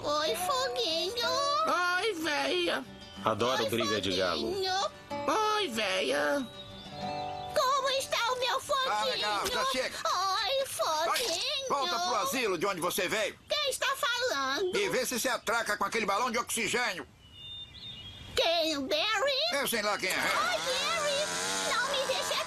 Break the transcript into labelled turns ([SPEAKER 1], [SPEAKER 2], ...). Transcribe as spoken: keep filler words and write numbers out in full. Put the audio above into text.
[SPEAKER 1] Oi, foguinho.
[SPEAKER 2] Oi, véia.
[SPEAKER 3] Adoro
[SPEAKER 1] Oi,
[SPEAKER 3] briga de galo.
[SPEAKER 1] foguinho.
[SPEAKER 2] Oi, véia.
[SPEAKER 1] Como está o meu foguinho?
[SPEAKER 4] Tá legal, já chega.
[SPEAKER 1] Oi,
[SPEAKER 4] Vai,
[SPEAKER 1] foguinho.
[SPEAKER 4] volta pro asilo de onde você veio
[SPEAKER 1] Quem está falando?
[SPEAKER 4] e vê se se atraca com aquele balão de oxigênio.
[SPEAKER 1] Quem? O Barry?
[SPEAKER 4] Eu sei lá quem é.
[SPEAKER 1] Ai, Barry, não me deixe